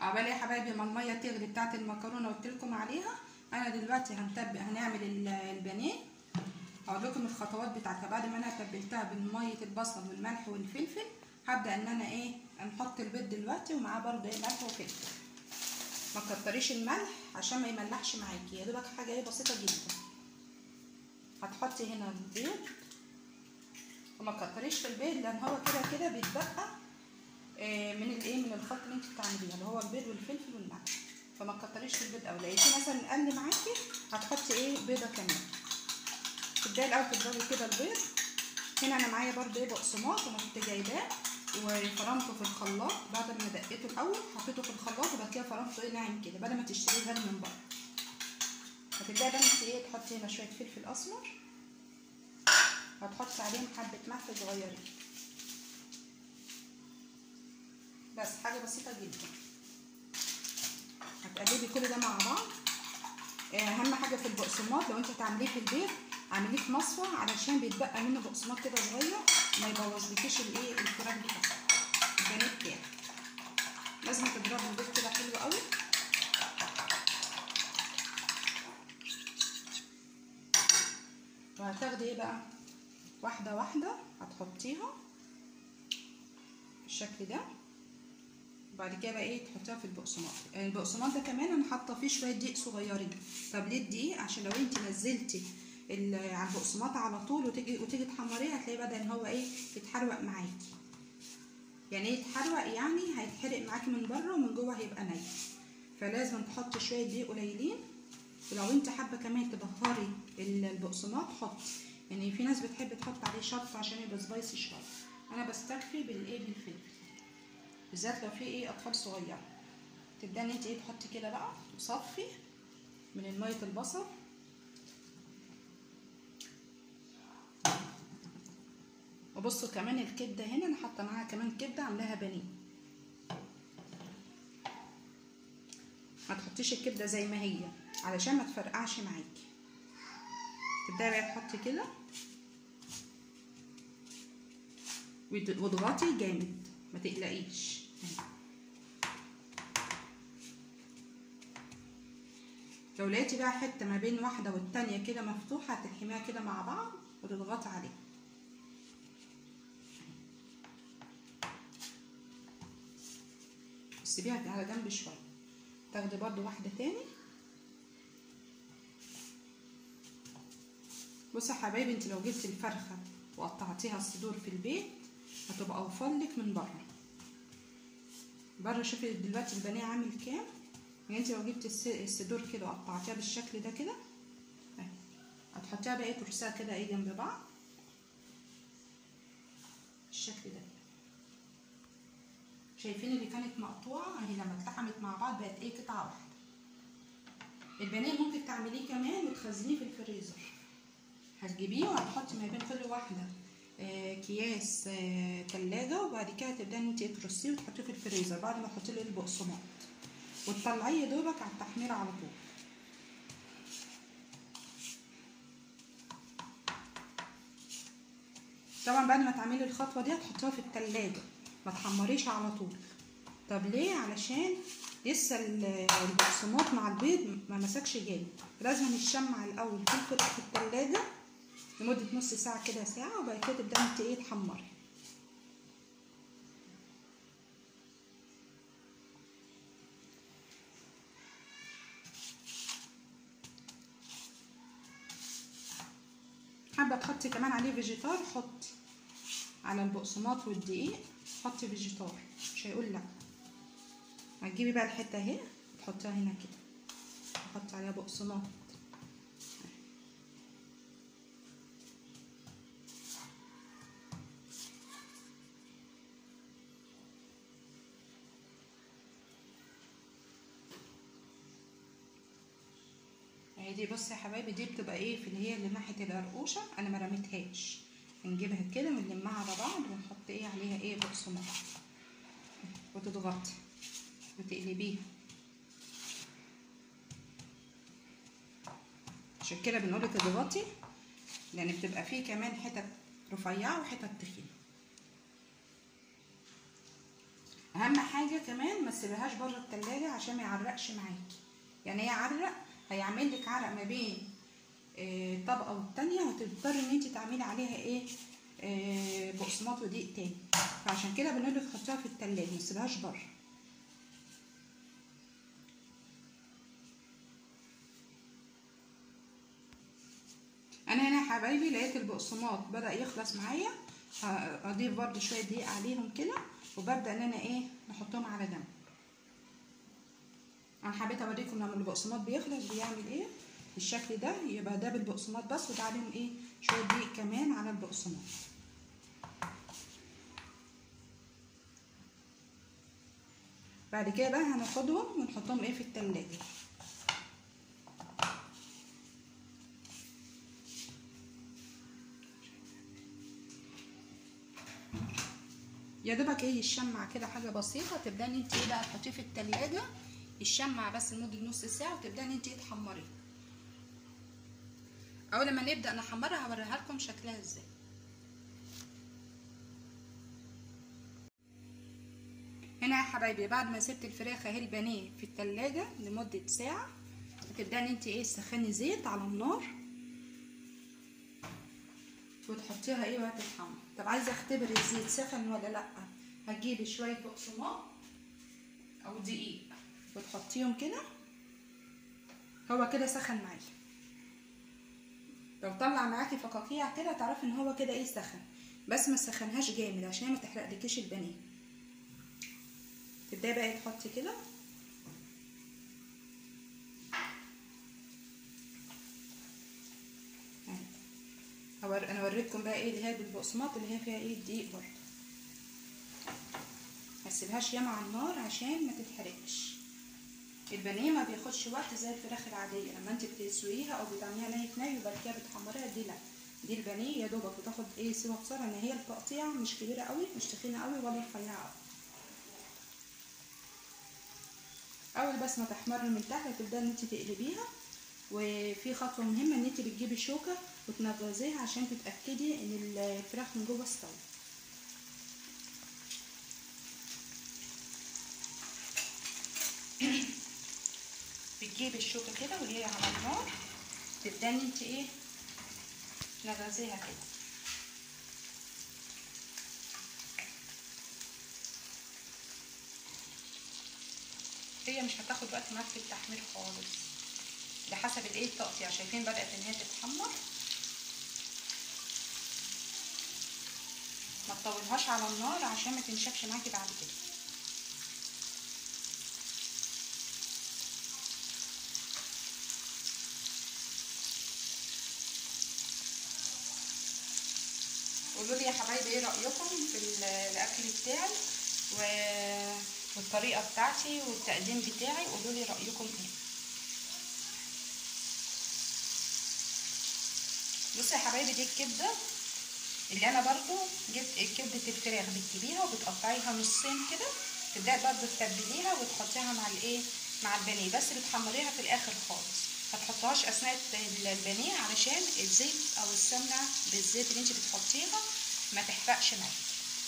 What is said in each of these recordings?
عقبال يا حبايبي ما الميه تغلي بتاعت المكرونه قلت لكم عليها. انا دلوقتي هنعمل البانيه. هقول لكم الخطوات بتاعتها. بعد ما انا تبلتها بميه البصل والملح والفلفل، هبدا ان انا نحط البيض دلوقتي ومعاه برده ملح وفلفل. ما تكتريش الملح عشان ما يملحش معاكي، يا دوبك حاجه بسيطه جدا. هتحطي هنا البيض وما تكتريش في البيض، لان هو كده بيتبقى من الخلط اللي انت بتعمليه اللي هو البيض والفلفل والملح، فما تكتريش في البيض قوي. لقيتيه مثلا قل معاكي هتحطي بيضه كمان. تبداي الاول تضربي كده البيض. هنا انا معايا برده بقسماط انا كنت جايباه وفرمته في الخلاط. بعد ما دقيته الاول حطيته في الخلاط وبعد كده فرمته ناعم كده بدل ما تشتريه غالي من بره. هتبداي بقى انت تحطي هنا شويه فلفل اسمر، هتحطي عليهم حبه ملح صغيرين بس، حاجه بسيطه جدا. هتقلبي كل ده مع بعض. اهم حاجه في البقسماط لو انت هتعمليه في البيت اعمليه في مصفى علشان بيتبقى منه بقسماط كده صغير ما يبوظلكيش الفراخ بتاعتك البانيه بتاعك. لازم تضربي البيض كده حلو قوي. وهتاخدي بقى واحده واحده هتحطيها بالشكل ده. وبعد كده بقى تحطيها في البقسماط. البقسماط ده كمان انا حاطه فيه شويه دقيق صغيرين. طب ليه الدقيق؟ عشان لو انت نزلتي على البقسماط على طول وتيجي تحمريه هتلاقيه بدا ان هو يتحروق معاكي. يعني يتحروق يعني هيتحرق معاكي من بره ومن جوه هيبقى ني. فلازم تحطي شويه دقيق قليلين. ولو انت حابه كمان تبهري البقسماط حطي، يعني في ناس بتحب تحط عليه شطه عشان يبقى سبايسي شويه. انا بستكفي بالفلفل بالذات لو في اطفال صغيره. تبداي ان انت تحطي كده بقى وصفي من ميه البصل. وبصوا كمان الكبده هنا انا حاطه معاها كمان كبده عاملاها بانيه. ما تحطيش الكبده زي ما هي علشان ما تفرقعش معاكي. تبداي بقى تحطي كده واضغطي جامد ما تقلقيش. لو لقيتي بقى حته ما بين واحده والتانيه كده مفتوحه هتلحميها كده مع بعض وتضغطي عليها. سيبيها على جنب شويه. تاخدي برده واحده تاني. بصوا يا حبايبي انت لو جبتي الفرخه وقطعتيها الصدور في البيت هتبقى اوفر لك من بره. شوفي دلوقتي البانيه عامل كام. يعني انت لو جبتي الصدور كده وقطعتيها بالشكل ده كده اهي هتحطيها بقى ترسها كده جنب بعض بالشكل ده. شايفين اللي كانت مقطوعه اهي لما اتلحمت مع بعض بقت قطعه واحده. البانيه ممكن تعمليه كمان وتخزنيه في الفريزر. هتجيبيه وهتحطي ما بين كل واحده اكياس تلاجة، وبعد كده تبداي ان انت ترصيه وتحطيه في الفريزر بعد ما تحطي له البقسماط وتطلعيه دوبك على التحمير على طول. طبعا بعد ما تعملي الخطوه دي هتحطيها في التلاجة ما تحمريش على طول. طب ليه؟ علشان لسه البقسماط مع البيض ما مسكش جامد. لازم نشمع الاول في التلاجة لمده نص ساعه كده ساعه، وبعد كده تبداي انت تحمري. حابه تحطي كمان عليه فيجيتار حطي. على البقسماط والدقيق حطي فيجيتار مش هيقول لا. هتجيبي بقى الحته اهي تحطيها هنا كده تحطي عليها بقسماط. اهي دي بصي يا حبايبي دي بتبقى في اللي هي اللي ناحيه القرقوشه انا ما رميتهاش. نجيبها كده ونلمها على بعض ونحط عليها بقسماط وتضغطي وتقلبيها. عشان كده بنقولك اضغطي لان بتبقى فيه كمان حتت رفيعه وحتت تخينه. اهم حاجه كمان ما تسيبهاش بره التلاجة عشان ما يعرقش معاكي. يعني هي عرق هيعمل لك عرق ما بين طبقه والتانيه، وهتضطري ان انت تعملي عليها ايه بقسماط ودقيق تاني. فعشان كده بنقول لك حطيها في التلاجة ما تسيبهاش بره. انا هنا يا حبايبي لقيت البقسماط بدا يخلص معايا، هضيف برده شويه دقيق عليهم كده، وببدا ان انا ايه نحطهم على جنب. انا حبيت اوريكم لما البقسماط بيخلص بيعمل ايه بالشكل ده. يبقى ده بالبقسماط بس، وده عليهم ايه شويه دقيق كمان على البقسماط. بعد كده بقى هناخدهم ونحطهم ايه في التلاجة. يا دوبك ايه يشمع كده حاجه بسيطه، تبداي ان انت ايه بقى تحطيه في التلاجة يشمع بس لمده نص ساعه، وتبداي ان انت ايه تحمريه. اول ما نبدا نحمرها هوريها لكم شكلها ازاي. هنا يا حبايبي بعد ما سبت الفراخ اهي البانيه في التلاجة لمده ساعه، هتبداي ان انت ايه تسخني زيت على النار وتحطيها ايه وهتتحمر. طب عايزه اختبر الزيت سخن ولا لا، هتجيبي شويه بقسماط او دقيق وتحطيهم كده، هو كده سخن معاكي. لو طلع معاكي فقاقيع كده تعرفي ان هو كده ايه سخن، بس ما تسخنهاش جامد عشان ما تحرقلكيش البانيه. تبداي بقى تحطي كده انا وريتكم بقى ايه اللي هي بالبقسماط اللي هي فيها ايه الدقيق برضه. ما تسيبهاش ياما على النار عشان ما تتحرقش. البانيه ما بياخدش وقت زي الفراخ العاديه، لما انت بتسويها او بتعمليها ني وبعد كده بتحمريها، دي لا، دي البانيه يا دوبك بتاخد ايه سوا بسرعه، ان هي التقطيع مش كبيره قوي مش تخينه قوي ولا رفيعه قوي. اول بس ما تحمر من تحت هتبداي ان انت تقلبيها. وفي خطوه مهمه ان انت بتجيبي شوكه وتنغزيها عشان تتاكدي ان الفراخ من جوه استوت. بتجيبي الشوكه كده وهي على النار تبداي ان انت ايه تنغزيها كده. هي مش هتاخد وقت معاك في التحمير خالص، ده حسب الايه التقطيع. شايفين بدات ان هي تتحمر، ما تطولهاش على النار عشان ما تنشفش معاكي بعد كده. قولوا لي يا حبايبي ايه رايكم في الاكل بتاعي والطريقه بتاعتي والتقديم بتاعي، قولوا لي رايكم ايه. بصوا يا حبايبي دي الكبده اللي انا برضو جبت كبده الفراخ، بتجيبيها وبتقطعيها نصين كده، تبداي برضو تتبليها وتحطيها مع الايه مع البانيه، بس بتحمريها في الاخر خالص، ما تحطوهاش اثناء البانيه علشان الزيت او السمنه بالزيت اللي انت بتحطيها ما تحرقش معاكي،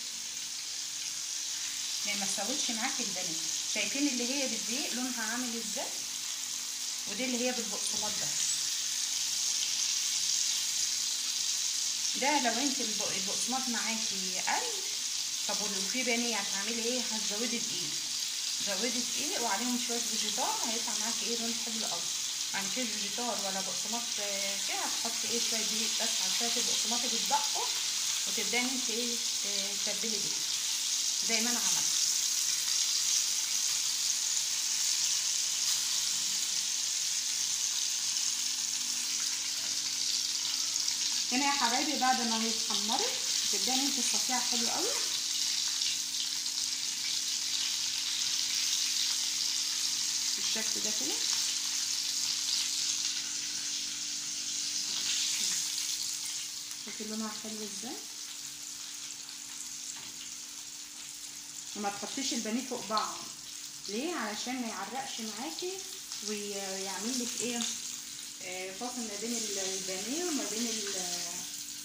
يعني ما تسويش معاكي البانيه. شايفين اللي هي بالدقيق لونها عامل ازاي، ودي اللي هي بالبقسماط بس. ده لو انت البقسماط معاكي قل، طب ولو في بانيه هتعملي ايه؟ هتزودي دقيق، زودي دقيق وعليهم شويه فيجيتار، هيطلع معاكي ايه لون حلو قوي. يعني مفيش فيجيتار ولا بقسماط فيها، هتحطي ايه شويه دقيق بس على شويه البقسماط اللي اتبقوا، وتبداي ان انت ايه تتبلي بيه زي ما انا عملت. هنا يا حبايبي بعد ما هي اتحمرت تبداي ان انت تصفيها حلو قوي بالشكل ده كده. شوفي لونها حلو ازاي. وما تحطيش البانيه فوق بعض، ليه؟ علشان ما يعرقش معاكي ويعمل لك ايه فاصل ما بين البانيه وما بين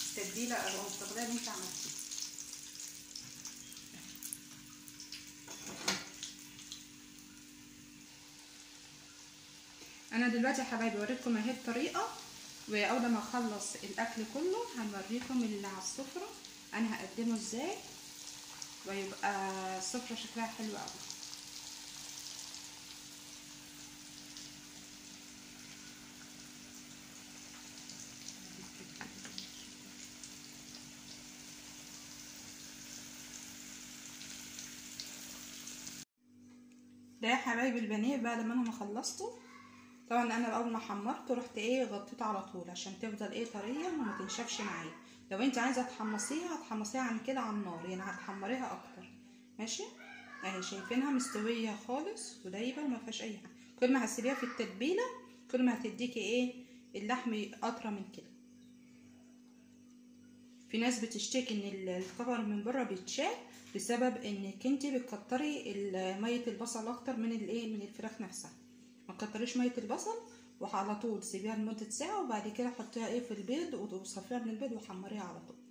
التتبيله او التقليه اللي انت عملتيها. انا دلوقتي يا حبايبي وريتكم اهي الطريقه، واول ما اخلص الاكل كله هنوريكم اللي على السفره انا هقدمه ازاي، ويبقى السفره شكلها حلو قوي. ده يا حبايبي البانيه بعد ما انا ما خلصته. طبعا انا اول ما حمرته رحت ايه غطيته على طول عشان تفضل ايه طريه وما تنشفش معايا. لو انت عايزه تحمصيها هتحمصيها عن كده على النار، يعني هتحمريها اكتر. ماشي اهي شايفينها مستويه خالص ودايبه وما فيهاش اي حاجه. كل ما هتسيبيها في التتبيله كل ما هتديكي ايه اللحم اطرى من كده. في ناس بتشتكي ان الكفر من بره بيتشال بسبب انك انت بتكتري ميه البصل اكتر من الايه من الفراخ نفسها. ما تكتريش ميه البصل وعلى طول سيبيها لمده ساعه، وبعد كده حطيها ايه في البيض وصفيها من البيض وحمريها على طول.